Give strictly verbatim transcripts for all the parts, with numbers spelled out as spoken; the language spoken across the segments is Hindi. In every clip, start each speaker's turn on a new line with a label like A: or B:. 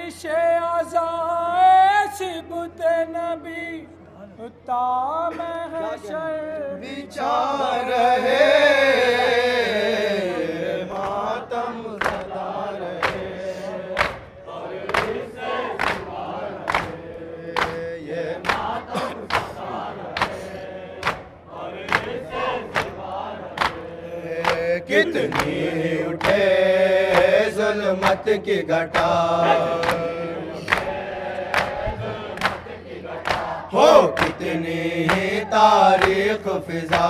A: पेशे आज़ाए सिबत नबी ता महशर
B: विचार रहे मातम सदा रहे और इसे सिवा रहे ये मातम सदा रहे और इसे सिवा रहे कितनी उठे जुल्मत की घटा हो कितनी ही तारीख फिजा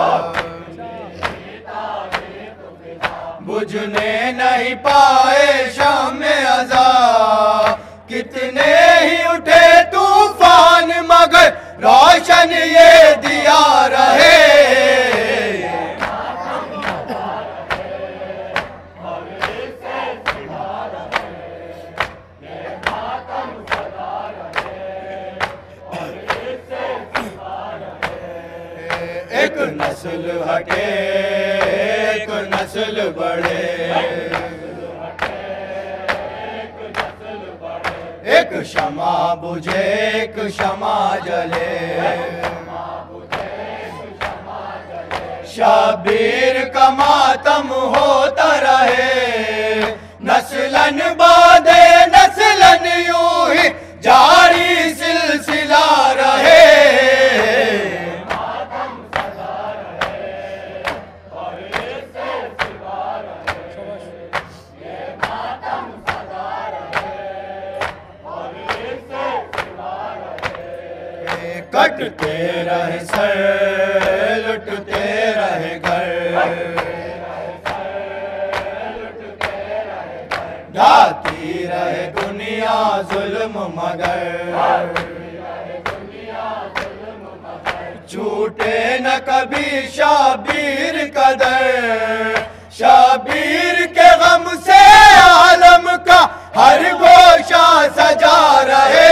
B: बुझने नहीं पाए शाम में अज़ा कितने ही उठे तूफान मगर रोशन ये दिया रहे एक नस्ल हटे एक नस्ल बढ़े एक शमा बुझे एक शमा जले शबीर का मातम होता रहे नस्लन बादे नस्लन यूं ही जारी सिलसिला रहे कटते रहे सर लुटते रहे घर ढाती रहे दुनिया जुल्म मगर छूटे न कभी शाबीर कदर शाबीर के गम से आलम का हर गोशा सजा रहे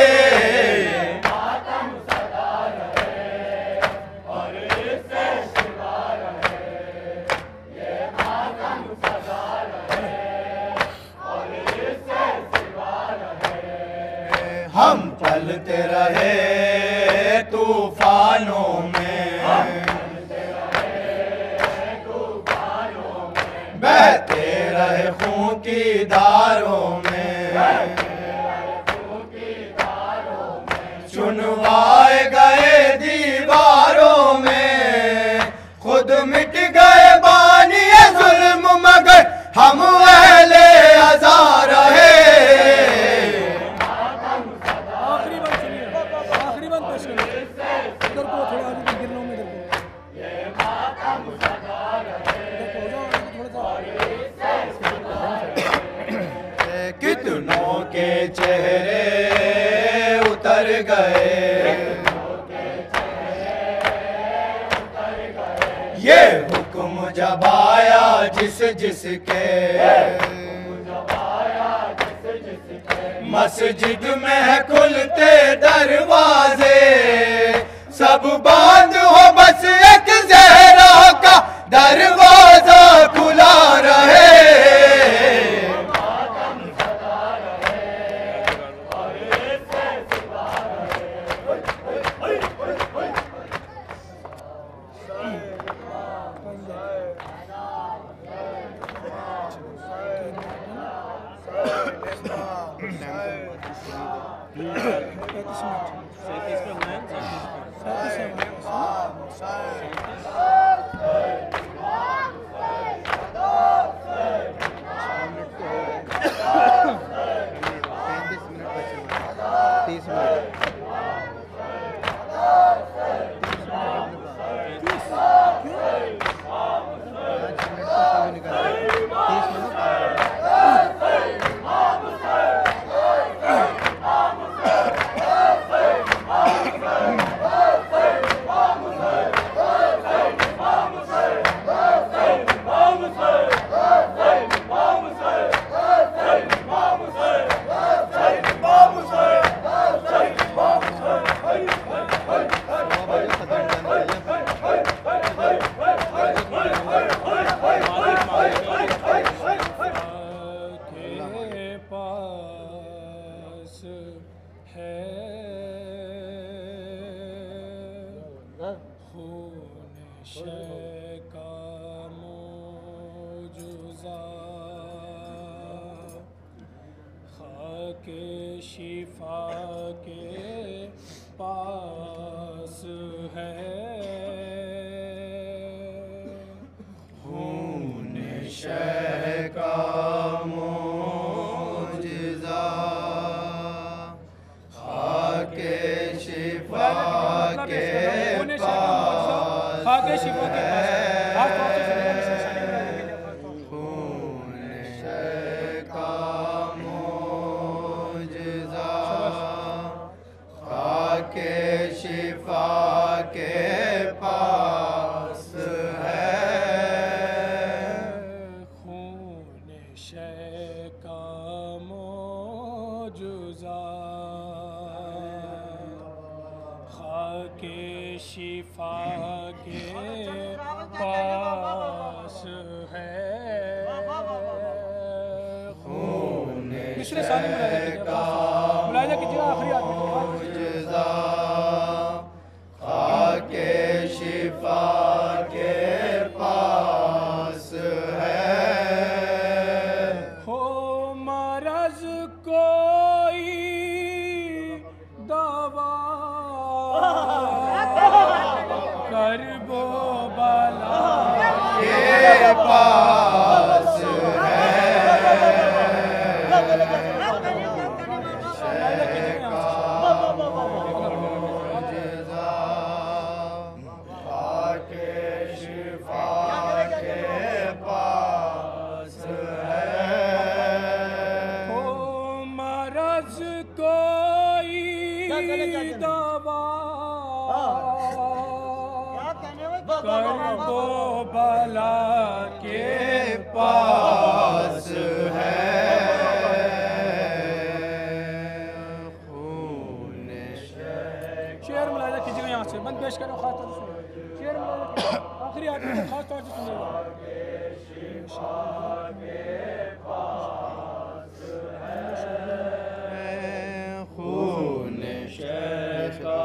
B: हम पलते रहे तूफानों में बहते रहे खून की धारों में चुनवाए गए दीवारों में खुद मिट गए बानिए जुल्म मगर हम अहले अज़ा रहे कितनों के चेहरे उतर गए ये हुक्म जब आया जिस जिसके मस्जिद में खुलते दरवाजे सब बंद हो बस एक ज़हरा का दरवाजा खुला रहे
A: शय का मौजूज़ा खाके शिफा के पास है।
B: खून शय का मौजूज़ा खाके शिफा के
A: खाके शिफा के पास
B: खून शय का मौजूज़ा खाके शिफा के पास है।
A: खून शय का मौजूज़ा खाके शिफा के पास है। दूसरे साल में मुलाहिजा कीजिएगा आखिरी आदमी
B: मौजूज़ा खाके शिफा के पास है।
A: हो मरज़ कोई दवा करबो बला
B: के पास है। मौजूज़ा खाके शिफा के पास है।
A: हो मरज़ कोई दवा करबो बला के
B: पास है। खून
A: शेर मुलाहिजा कीजिएगा यहाँ से बंद पेश करो खास तौर से शेर मुलाहिजा आखिरी आदमी को खास तौर से सुनिएगा।
B: खून शय का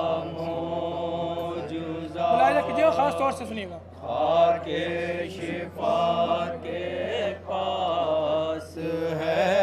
B: मौजूज़ा
A: मुलाहिजा कीजिएगा खास तौर से सुनिएगा।
B: खाके शिफा के पास है।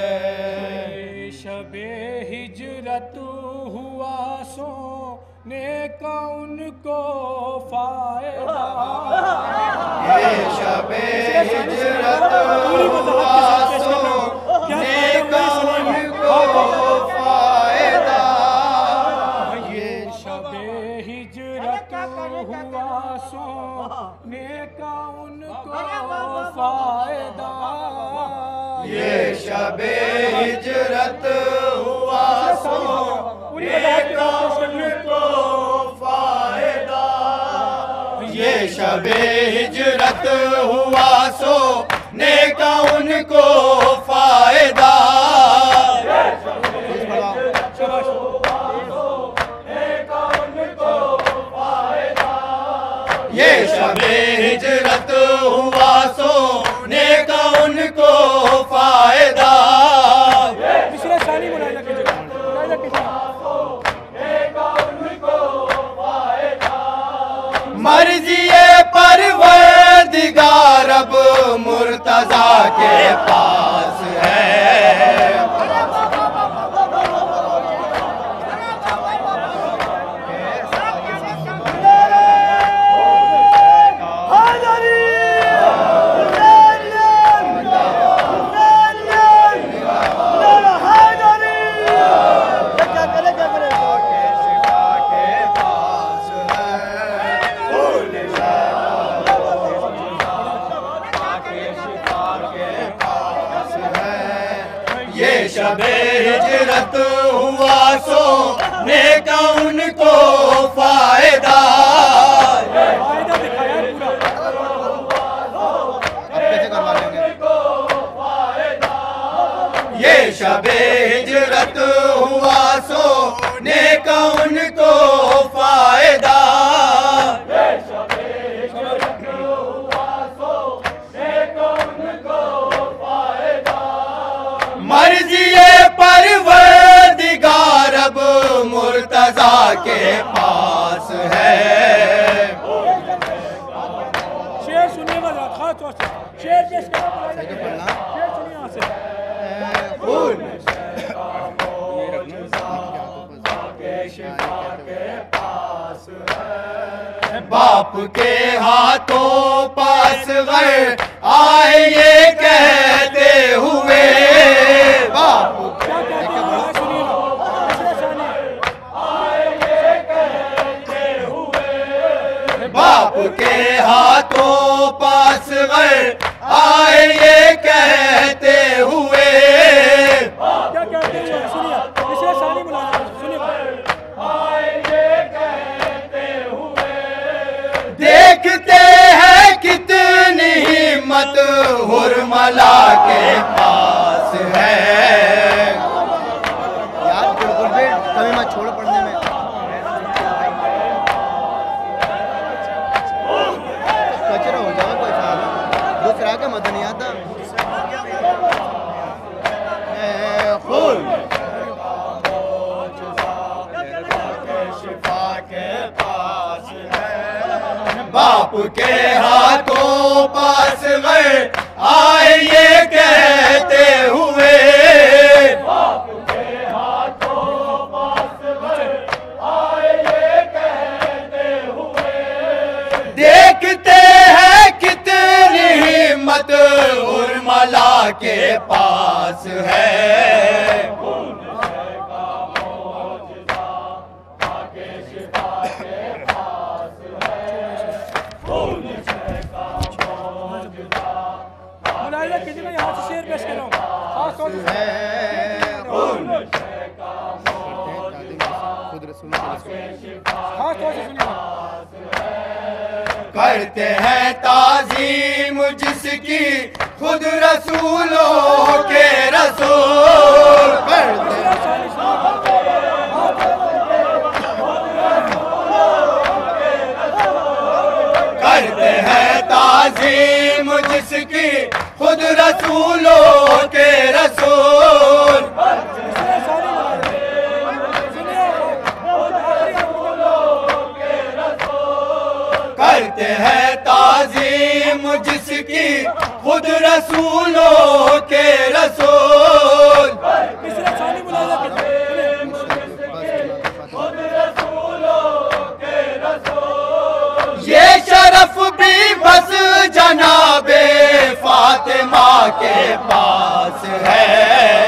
A: शबे हिजरत हुआ सोने का उनको फायदा।
B: ये शबे हिजरत हुआ सोने का उनको फायदा।
A: ये शबे हिजरत हुआ सोने का उनको फायदा।
B: ये शबे हिजरत हुआ सोने का उनको फायदा। ये शबे हिजरत हुआ सोने का उनको फायदा। ये शबे हिजरत हुआ सोने का उनको फायदा।
A: पिछले साल ही मुलाहिजा कीजिएगा मुलाहिजा कीजिएगा।
B: मर्ज़िए परवरदिगार अब मुर्तज़ा के पास है। ये शबे हिजरत हुआ सोने का उनको फायदा।
A: फायदा दिखाया पूरा।
B: ये शबे हिजरत हुआ सोने का उनको फायदा। मर्ज़िए परवरदिगार अब मुर्तज़ा के पास है। बाप के हाथों पास गए आए ये कहते हुए, बाप
A: क्या कहते हैं सुनिए ना।
B: बाप के हाथों पास गए आए ये कहते हुए,
A: क्या कहते हैं सुनिए, पिछले साल ही बुलाया सुनिए।
B: देखते हैं कितनी हिम्मत हुरमला के पास है।
C: यार बिल्कुल भी कभी मत छोड़ो पढ़ने में, कचरा हो जाएगा कोई फायदा, दूसरा का मत नहीं आता।
B: बाप के हाथों पास गए आए ये कहते हुए, बाप के हाथों पास गए आए ये कहते हुए, देखते हैं कितनी हिम्मत उर्मिला के पास है।
A: किसी ने यहाँ से शेर पेश कर रहा हूँ, खास तौर से खास तौर से सुनिए।
B: करते हैं ताजीम जिसकी खुद रसूलों के रसूल, करते हैं ताजीम जिसकी खुद रसूलों के रसूल, करते हैं ताजीम जिसकी खुद रसूलों के रसूल, ये शरफ भी बस जनाबे फातिमा के पास है।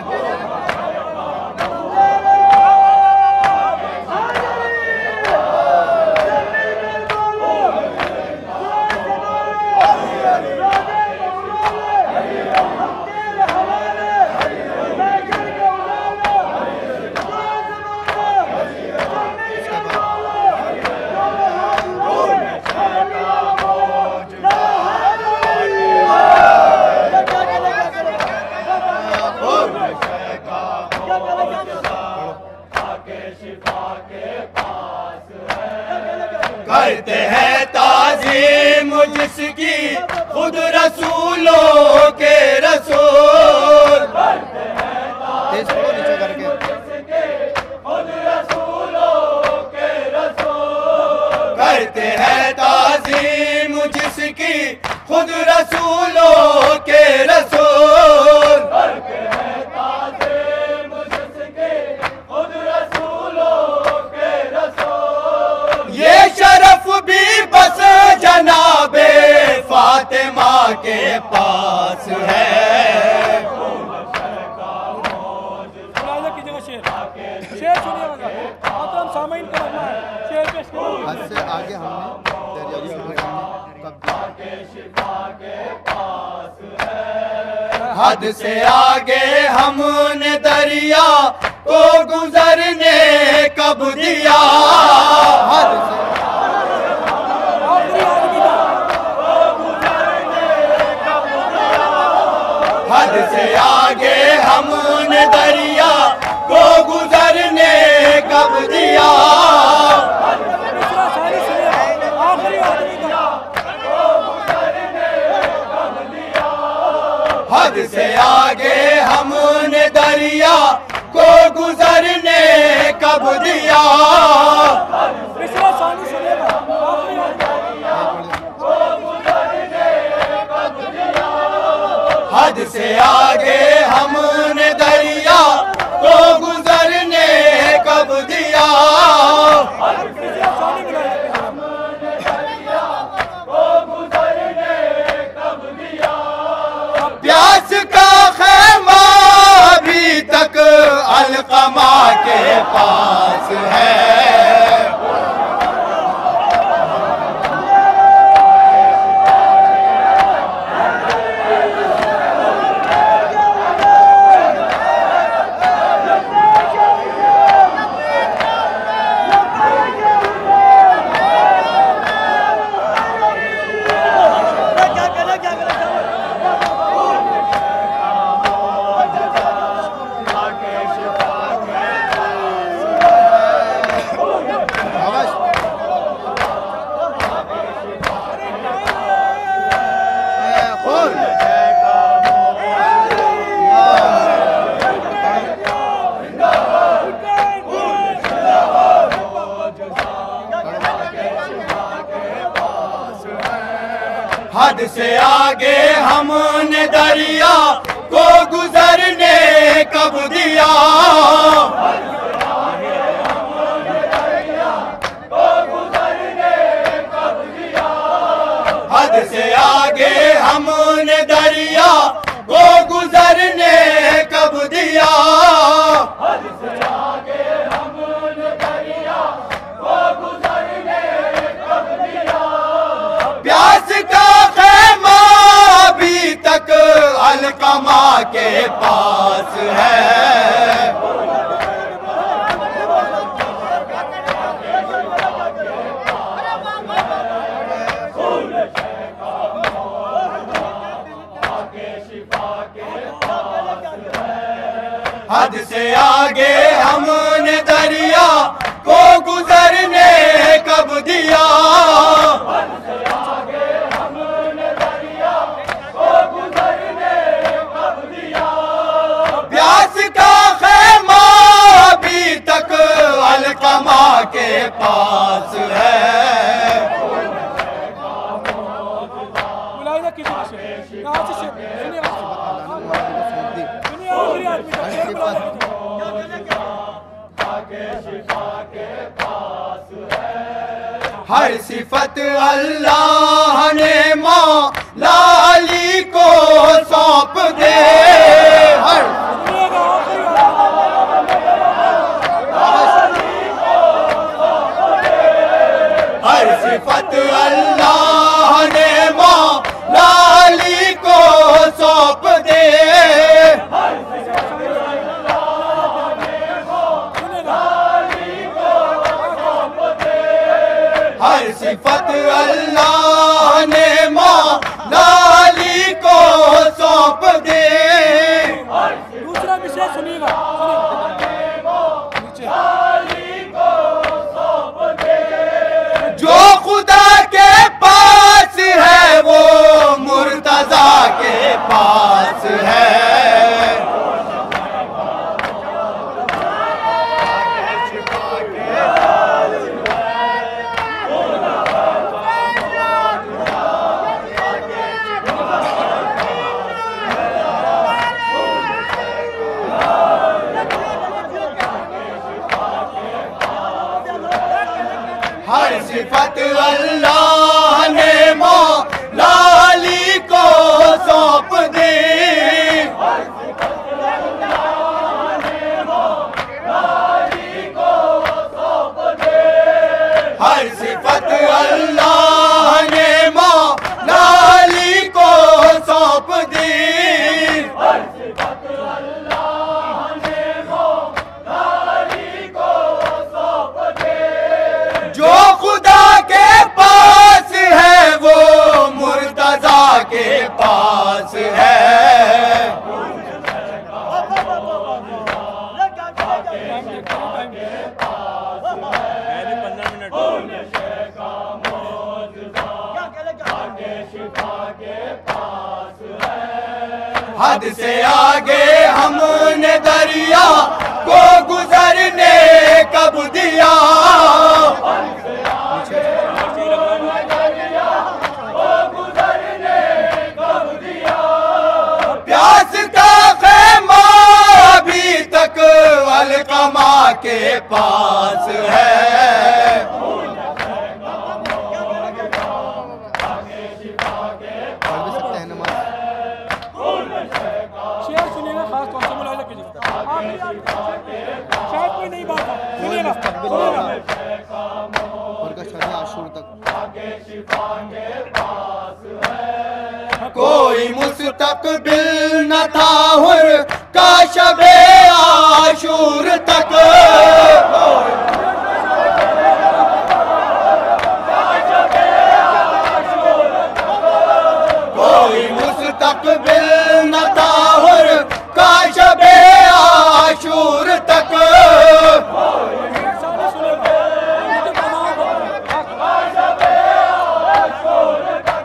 B: करते हैं ताजीम जिसकी खुद रसूलों के रसूल,
C: तेज पढ़ो नीचे करके,
B: खुद रसूलों के रसूल, करते हैं ताजीम जिसकी खुद रसूलों के रसूल, करते हैं ताजीम जिसकी खुद रसूलों के रसूल, ये शरफ भी बस जनाबे फातिमा के पास है।
A: शेर सुनिएगा, मतलब सामाइन का रखना है, शेर पेश करो।
C: हद से आगे हमने दरिया
B: हद से आगे हमने दरिया को गुजरने कब दिया, हद से हद से आगे हमने दरिया को गुजरने कब दिया, हद से आगे हमने दरिया को गुजरने कब दिया, हद से आगे हमने दरिया को गुजरने कब दिया, हद से आगे हमने दरिया को गुजरने कब दिया, हद से आगे हमने दरिया को गुजरने कब दिया, हद से आगे हमने दरिया को गुजरने कब दिया। प्यास का खेमा अभी तक अलकमा के पास है, हद से आगे हमने दरिया को गुजरने कब दिया, हद से आगे हमने दरिया को गुजरने कब दिया। प्यास का खेमा अभी तक अलकमा के पास है, हर सिफत अल्लाह ने मौला अली को सौंप दे, हर हर सिफत अल्लाह ने मौला अली को सौंप दे, हर सिफत अल्लाह ने मौला अली को सौंप दे।
A: दूसरा विषय सुनिएगा,
B: जो खुदा के पास है वो मुर्तजा के पास है, हर सिफत अल्लाह ने मौला अली को सौंप दी, हर सिफत अल्लाह ने मौला अली को सौंप दी, हर सिफत अल्लाह ने मौला अली को सौंप दी, हर सिफत अल्लाह ने मौला अली को सौंप दी। जो खुदा के पास है वो मुर्तजा के पास है, हद से आगे हमने दरिया को गुजरने कब दिया, हद से आगे हमने दरिया को गुजरने कब दिया। प्यास का खेमा अभी तक अलकमा के पास है,
A: शेर सुनिएगा, खास तौर से मुलाहिजा कीजिएगा, शायद कोई नई बात है, सुनिएगा सुनिएगा।
B: कोई मुस्तकबिल न था हुर का शबे आशूर तक, कोई मुस्तकबिल न था हुर का शबे आशूर तक,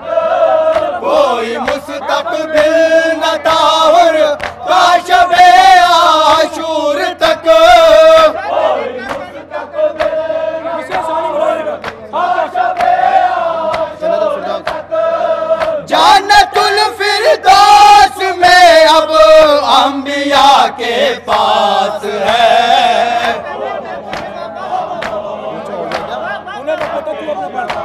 B: कोई मुस्तकबिल न था हुर का शबे के पास है।
A: उन्हें तो पता तू अपने पढ़ता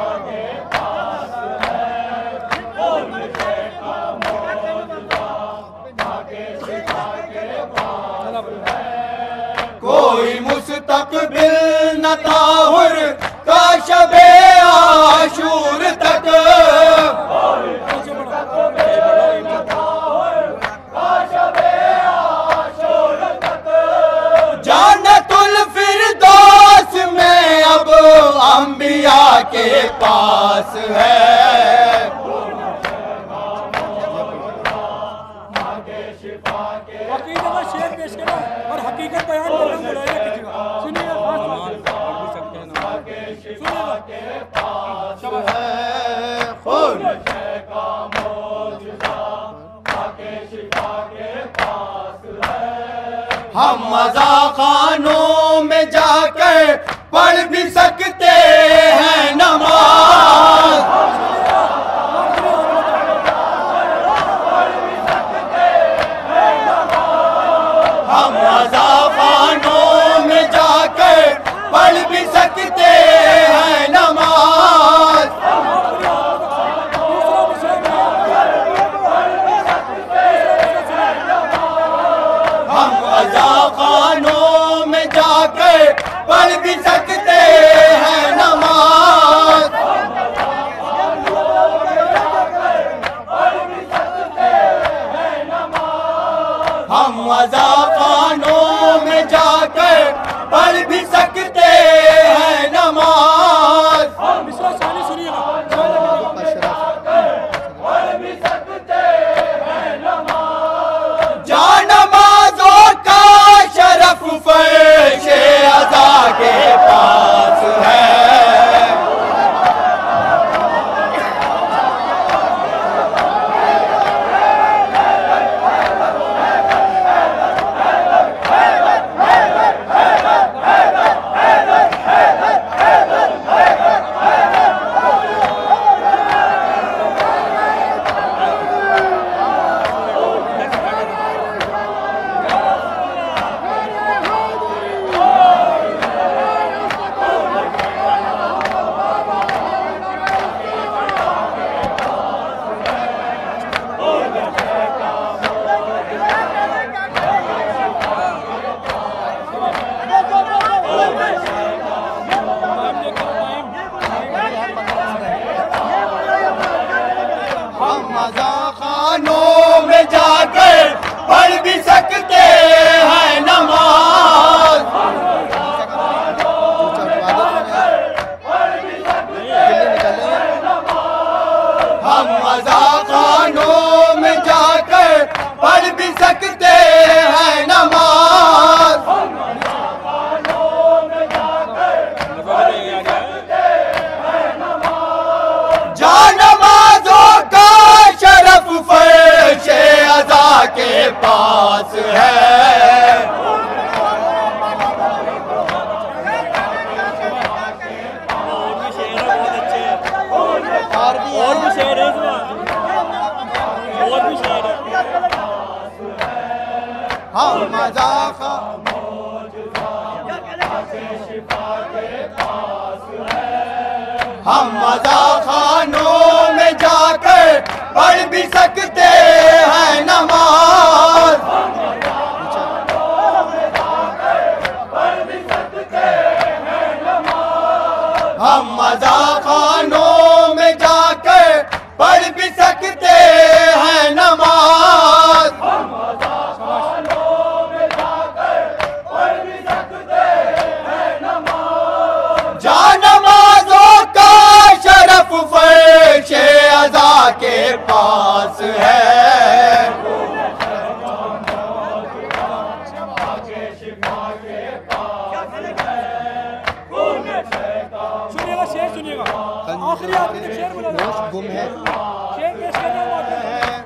B: कोई मुस्तकबिल न ताहुर का शबे आशूर तक, जन्नतुल फिरदौस में अब अंबिया के पास है।
A: अकीदत का शेर पेश करो और हकीकत बयान करना मुलायजा कीजिएगा। सुनिएगा
B: हम मज़ा खानों में जाकर पढ़ भी सकते हैं नमाज, हम मज़ा खानों में जाकर पढ़ भी सकते हैं नमाज, हम मज़ा खानों में जाकर पढ़ भी सकते हैं नमाज, हम मज़ा खानों में जाकर पढ़ भी सकते हैं नमाज।
A: मिसरा सानी सुनिएगा।
B: जा नमाज़ों का शरफ फर्शे अज़ा के पास है। हम मज़ा खानों में जाकर पढ़ भी सकते हैं नमाज, हम मज़ा खानों में जाकर पढ़ भी सकते हैं नमाज, जा नमाज़ों का शरफ फर्शे अज़ा के पास है।
C: और भी
A: और भी शेर है इसमें, और भी शेर है।
B: हम मज़ा खा हम मज़ा खानों में जाकर पढ़ भी सकते हैं नमाज, हम मज़ा खानों में जाकर पढ़ भी सकते हैं नमाज, जा नमाज़ों का शरफ फर्शे अज़ा के पास है।
A: सुनिएगा शेर सुनिएगा। आखिरी आखिरी तक शेर बोला
C: होश गुम है।
A: शेर पेश करना है।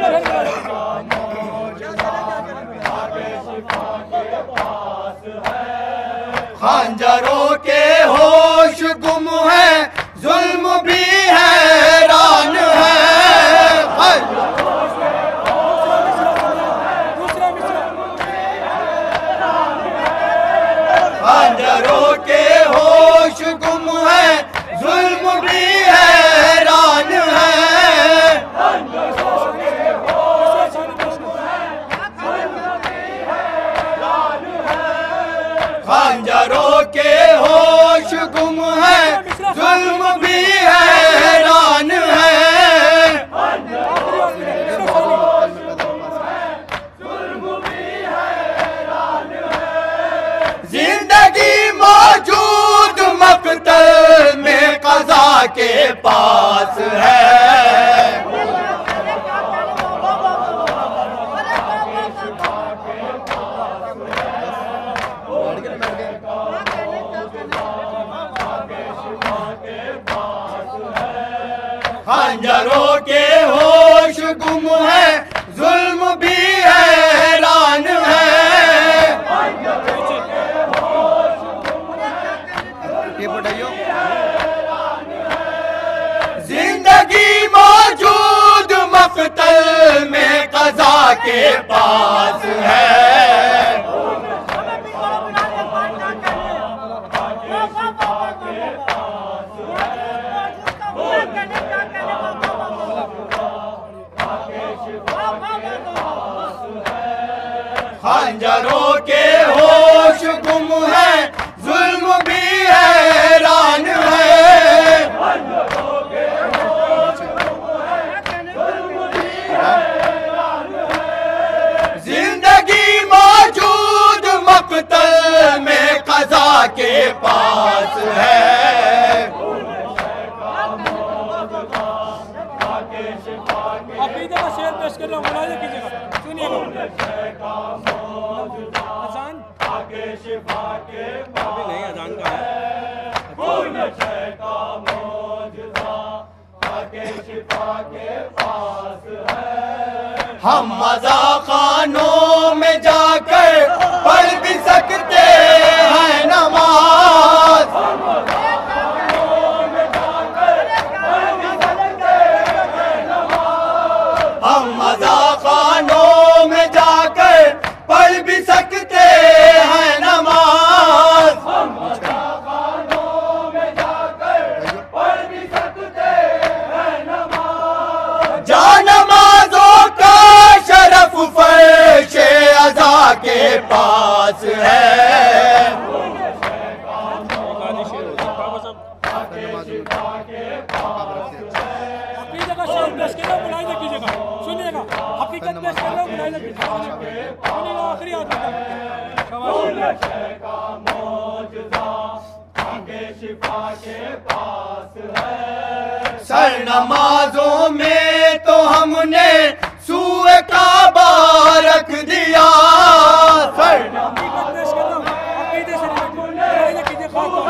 B: खंजरों के होश गुम है, जुल्म भी हैरान है।
A: दूसरा मिसरा
B: खंजरों के होश गुम है, जुल्म भी हैरान है। खंजरों के होश गुम है, जुल्म भी हैरान है। जिंदगी मौजूद मकतल में क़ज़ा के पास है। खंजरों के होश गुम है, जुल्म भी हैरान है। जिंदगी मौजूद मकतल में क़ज़ा के पास है। खंजरों के होश गुम है, जुल्म भी हैरान है। जिंदगी मौजूद मकतल में क़ज़ा के पास है।
A: अकीदे का शेर पेश कर रहा हूँ, मुलाहिजा कीजिएगा, सुनिएगा। अज़ान आगे शिफा के अभी नहीं, अज़ान का है। आगे शिफा के पास है।
B: हम मज़ा खानों में जाकर पढ़ भी सकते हैं नमाज। हम मज़ा खानों में जाकर पढ़ भी सकते हैं नमाज। हम मज़ा खानों में जाकर पढ़ भी सकते हैं नमाज। जा नमाज़ों का शरफ फर्शे अज़ा के पास है।
A: अकीदे का शेर पेश कर रहा हूँ, मुलाहिजा कीजिएगा, सुनिएगा। हकीकत पेश कर रहा हूँ, मुलाहिजा कीजिएगा, सुनिएगा। आखिरी आदमी
B: सर नमाजों में तो हमने सूए काबा रख दिया। सर
A: हकीकत पेश कर रहा हूँ, अकीदे से मुलाहिजा कीजिए,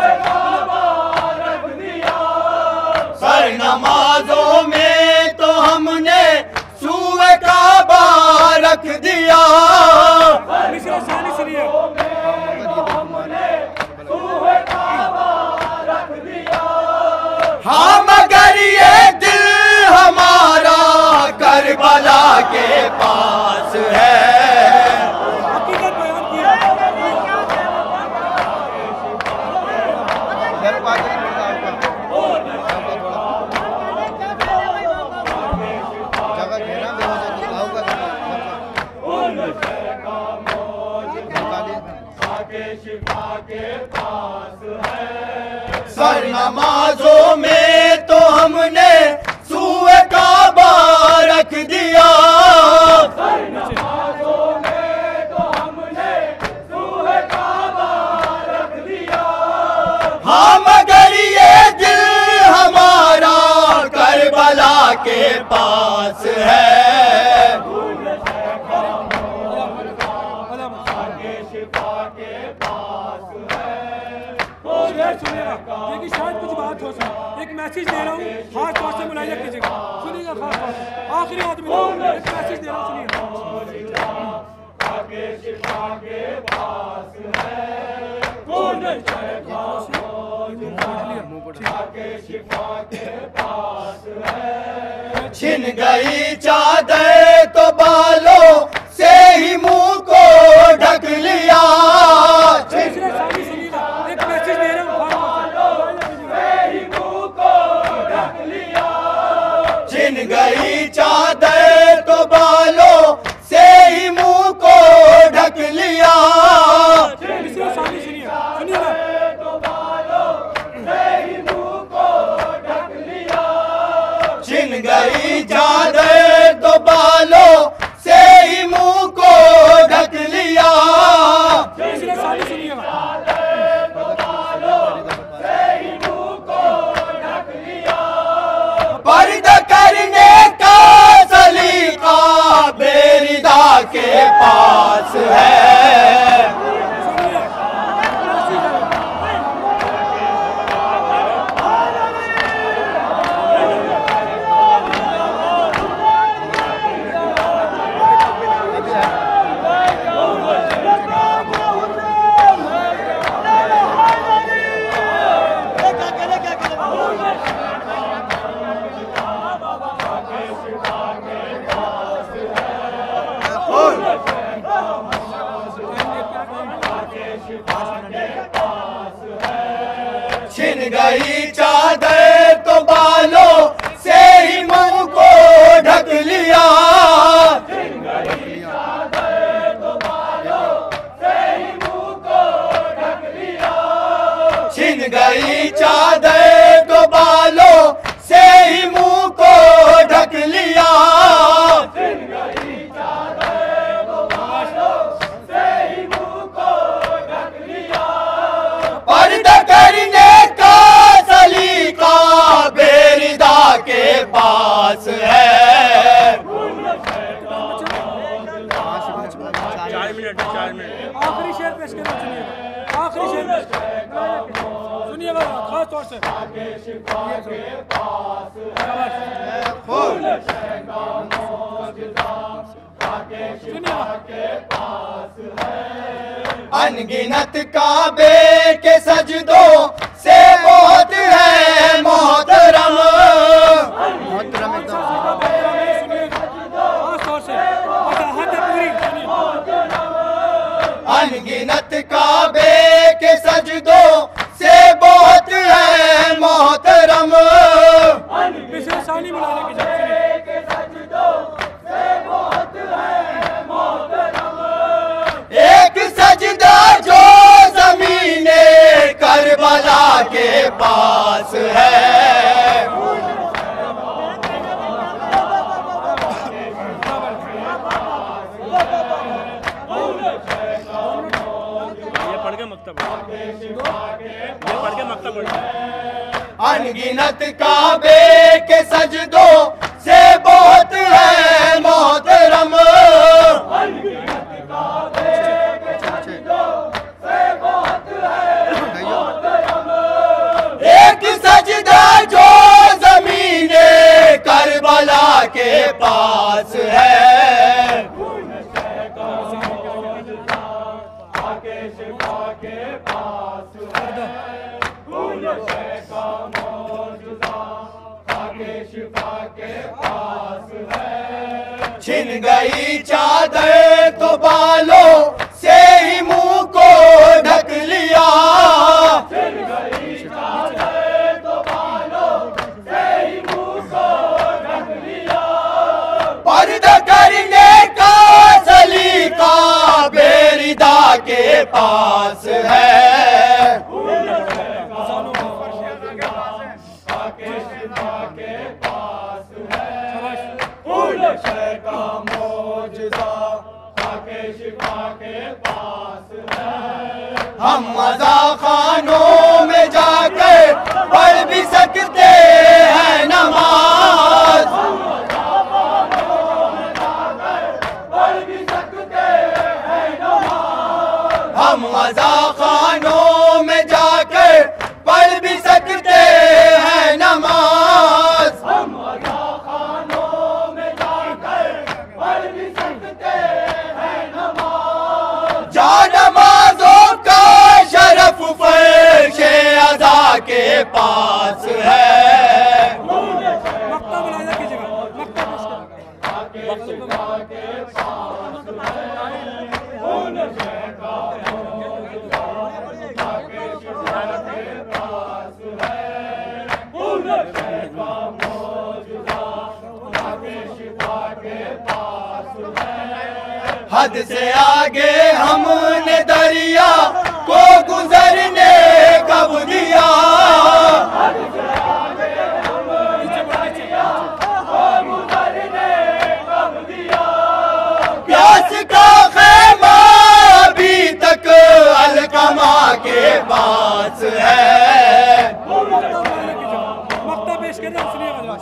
B: सर नमाजों में तो हमने सूए काबा रख दिया।
A: मिस्र सानी सुनिए।
B: हाँ मगर ये दिल हमारा करबला के पास है।
A: हकीकत बयान किया।
B: सर नमाजों में तो हमने सूए काबा रख दिया। सर नमाजों में तो हमने सूए काबा रख दिया। हाँ मगर ये दिल हमारा करबला के पास है।
A: देखिए शायद कुछ बात हो सके, एक मैसेज दे रहा हूँ, खास तौर से मुलाहिजा कीजिएगा, सुनिएगा। खास तौर से आखिरी आदमी एक मैसेज दे रहा हूँ, सुनिएगा।
B: छिन गई चादर तो बालों से ही मुंह को ढक लिया।
A: सुनिएगा, एक
B: छिन गई चादर तो बालों से ही मुंह को ढक लिया, छिन गई चादर तो बालों से ही मुंह को ढक लिया, छिन गई चादर तो बालों से ही मुंह को ढक लिया, छिन गई चादर तो बालों से ही मुंह को ढक लिया, पर्दा करने का सलीका बेरिदा के पास है।
A: चार मिनट चार मिनट आखिरी शेर पेश करना, सुनिएगा आखिरी शेर सुनिएगा खास तौर से।
B: अनगिनत काबे के सजदों से बहुत है मोहतरम,
C: मोहतरम एकदम
B: अनगिनत काबे के सजदों से बहुत है मोहतरम,
A: सानी बुलाने की
B: के सजदों से बहुत है मोहतरम, एक सजदा जो ज़मीने करबला के पास है। अनगिनत काबे के सजदों से बहुत है मोहतरम, अनगिनत काबे के सजदों से बहुत है मोहतरम, एक सजदा जो ज़मीने करबला के पास है। छिन गई चादर तो बालों से ही मुंह को ढक लिया, छिन गई चादर तो बालों से ही मुंह को ढक लिया, पर्दा करने का सलीका बेरिदा के पास है। हम मज़ा खानों में जाकर पढ़ भी सकते हैं नमाज, हम मज़ा खानों में जाकर पढ़ भी सकते हैं नमाज, हम मज़ा खानों में जाकर पढ़ भी सकते हैं नमाज, जा नमाजों का शरफ फर्श अज़ा के पास है।
A: मक्ता बुलाया कीजिएगा, मक्ता के
B: हद से आगे हमने दरिया को गुजरने कब दिया, हद से आगे हमने दरिया को गुजरने कब दिया, प्यास का खेमा अभी तक अलकमा के पास है।
A: मक्ता पेश करना, सुनिएगा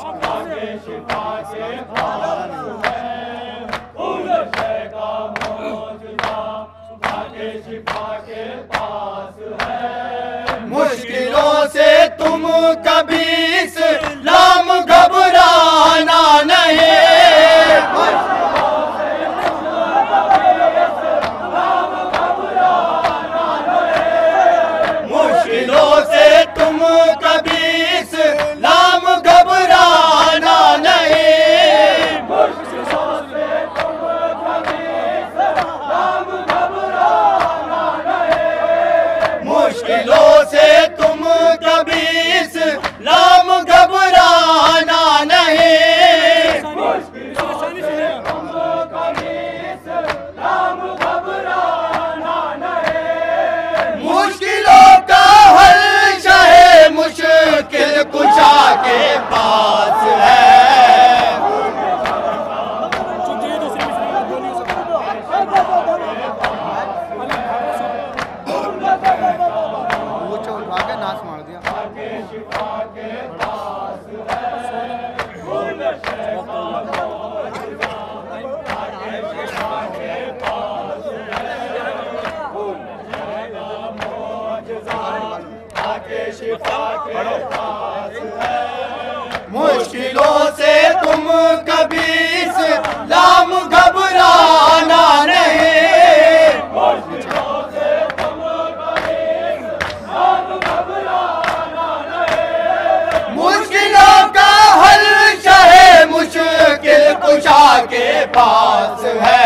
B: मुश्किलों से तुम कभी इस्लाम घबराना नहीं, मुश्किलों से तुम कभी इस्लाम घबराना नहीं, मुश्किल कुशा के पास है।
C: ऊंचा उठवा के नाश मार दिया।
B: मुश्किलों से तुम कभी इस्लाम घबराना नहीं, मुश्किलों से तुम कभी इस्लाम घबराना नहीं। मुश्किलों का हल चाहे मुश्किल कुशा के पास है।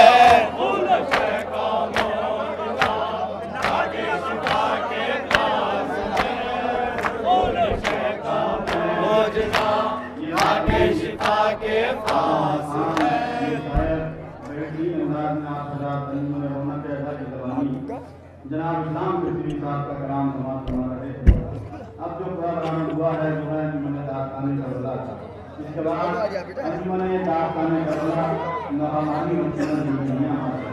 D: जनाब इस्लाम के साहब का कलाम समाप्त होना रहे थे। अब जो प्रोग्राम हुआ है जो है मैंने दास्तान करबला, इसके बाद मैंने दास्तान करबला नहामानी